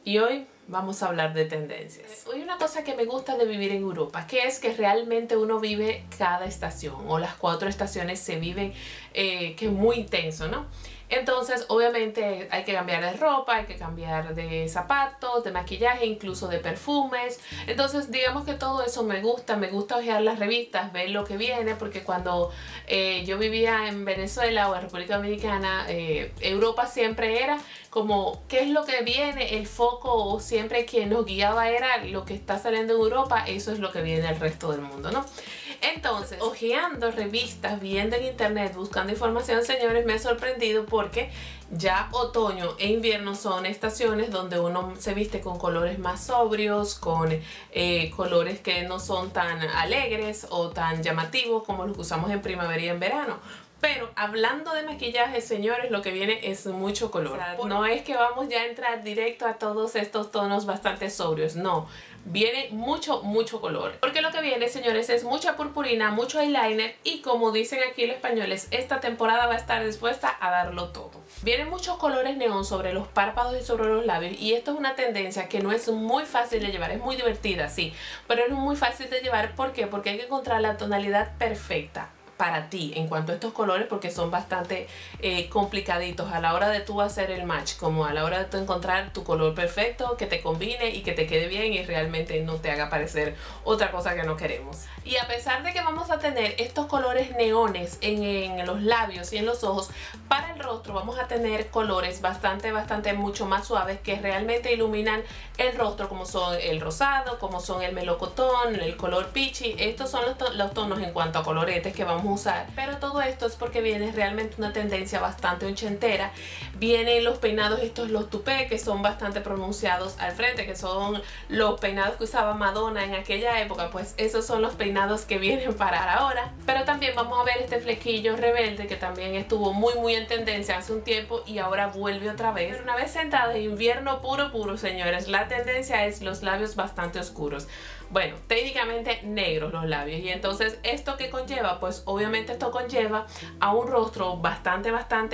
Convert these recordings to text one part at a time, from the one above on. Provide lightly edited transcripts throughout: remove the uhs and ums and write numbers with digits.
y hoy vamos a hablar de tendencias. Hoy una cosa que me gusta de vivir en Europa, que es que realmente uno vive cada estación, o las 4 estaciones se viven, que es muy intenso, ¿no? Entonces obviamente hay que cambiar de ropa, hay que cambiar de zapatos, de maquillaje, incluso de perfumes. Entonces digamos que todo eso me gusta hojear las revistas, ver lo que viene, porque cuando yo vivía en Venezuela o en República Dominicana, Europa siempre era como qué es lo que viene, el foco o siempre quien nos guiaba era lo que está saliendo en Europa, eso es lo que viene al resto del mundo, ¿no? Entonces, hojeando revistas, viendo en internet, buscando información, señores, me ha sorprendido porque ya otoño e invierno son estaciones donde uno se viste con colores más sobrios, con colores que no son tan alegres o tan llamativos como los que usamos en primavera y en verano. Pero hablando de maquillaje, señores, lo que viene es mucho color. O sea, no es que vamos ya a entrar directo a todos estos tonos bastante sobrios, no. Viene mucho color. Porque lo que viene, señores, es mucha purpurina, mucho eyeliner y, como dicen aquí los españoles, esta temporada va a estar dispuesta a darlo todo. Vienen muchos colores neón sobre los párpados y sobre los labios, y esto es una tendencia que no es muy fácil de llevar. Es muy divertida, sí, pero no es muy fácil de llevar. ¿Por qué? Porque hay que encontrar la tonalidad perfecta para ti en cuanto a estos colores, porque son bastante complicaditos a la hora de tú hacer el match, como a la hora de tú encontrar tu color perfecto que te combine y que te quede bien y realmente no te haga parecer otra cosa que no queremos. Y a pesar de que vamos a tener estos colores neones en los labios y en los ojos, para el rostro vamos a tener colores bastante mucho más suaves que realmente iluminan el rostro, como son el rosado, como son el melocotón, el color peachy. Estos son los tonos en cuanto a coloretes que vamos a usar, pero todo esto es porque viene realmente una tendencia bastante ochentera. Vienen los peinados estos, los tupé, que son bastante pronunciados al frente, que son los peinados que usaba Madonna en aquella época. Pues esos son los peinados que vienen para ahora. Pero también vamos a ver este flequillo rebelde, que también estuvo muy en tendencia hace un tiempo y ahora vuelve otra vez. Pero una vez entrado en invierno puro, señores, la tendencia es los labios bastante oscuros. Bueno, técnicamente negros los labios. Y entonces, ¿esto qué conlleva? Pues obviamente esto conlleva a un rostro bastante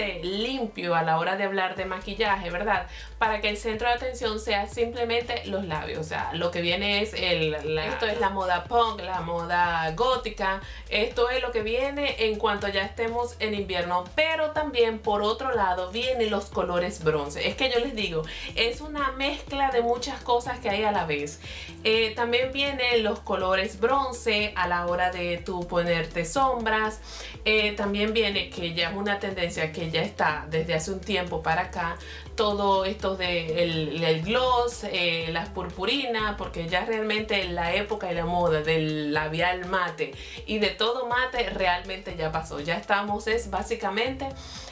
limpio a la hora de hablar de maquillaje, ¿verdad? Para que el centro de atención sea simplemente los labios. O sea, lo que viene es esto es la moda punk, la moda gótica. Esto es lo que viene en cuanto ya estemos en invierno. Pero también, por otro lado, vienen los colores bronce. Es que yo les digo, es una mezcla de muchas cosas que hay a la vez. También vienen los colores bronce a la hora de tú ponerte sombras. También viene, que ya es una tendencia que ya está desde hace un tiempo para acá, todo esto de el gloss, las purpurinas, porque ya realmente la época y la moda del labial mate y de todo mate realmente ya pasó. Ya estamos básicamente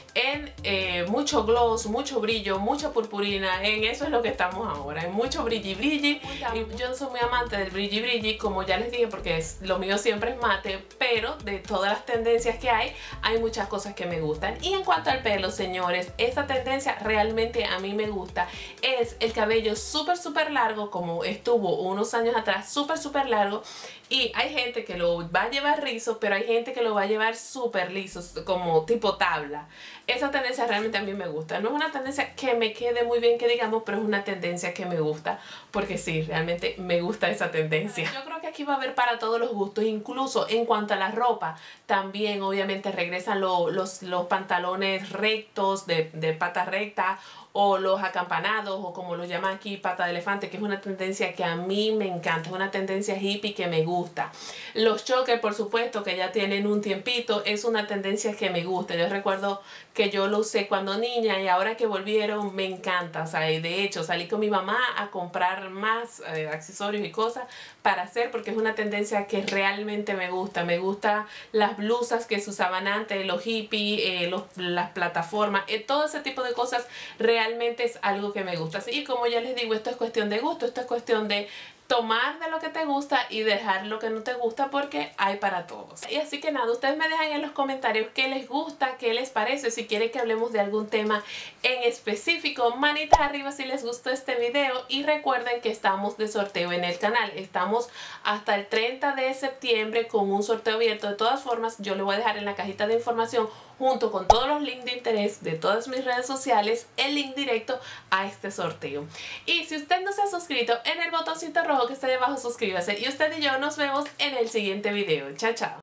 en mucho gloss, mucho brillo, mucha purpurina. En eso es lo que estamos ahora, en mucho brilli. Y yo soy muy amante del brilli, como ya les dije, porque lo mío siempre es mate, pero de todas las tendencias que hay muchas cosas que me gustan. Y en cuanto al pelo, señores, esta tendencia realmente a mí me gusta. Es el cabello súper largo, como estuvo unos años atrás, súper largo. Y hay gente que lo va a llevar rizo, pero hay gente que lo va a llevar súper liso, como tipo tabla. Esa tendencia realmente a mí me gusta. No es una tendencia que me quede muy bien, que digamos, pero es una tendencia que me gusta, porque sí, realmente me gusta esa tendencia. Yo creo que aquí va a haber para todos los gustos, incluso en cuanto a la ropa. También obviamente regresan los pantalones rectos, de pata recta, o los acampanados, o como los llaman aquí, pata de elefante, que es una tendencia que a mí me encanta, es una tendencia hippie que me gusta. Los chokers, por supuesto, que ya tienen un tiempito, es una tendencia que me gusta. Yo recuerdo que yo lo usé cuando niña y ahora que volvieron me encanta. O sea, de hecho salí con mi mamá a comprar más accesorios y cosas para hacer, porque es una tendencia que realmente me gusta. Me gusta las blusas que se usaban antes, los hippies, las plataformas, todo ese tipo de cosas realmente es algo que me gusta. Y como ya les digo, esto es cuestión de gusto, esto es cuestión de tomar de lo que te gusta y dejar lo que no te gusta, porque hay para todos. Y así que nada, ustedes me dejan en los comentarios qué les gusta, qué les parece, si quieren que hablemos de algún tema en específico. Manitas arriba si les gustó este video, y recuerden que estamos de sorteo en el canal. Estamos hasta el 30 de septiembre con un sorteo abierto. De todas formas, yo les voy a dejar en la cajita de información junto con todos los links de interés de todas mis redes sociales, el link directo a este sorteo. Y si usted no se ha suscrito, en el botoncito rojo que está ahí abajo, suscríbase. Y usted y yo nos vemos en el siguiente video. Chao, chao.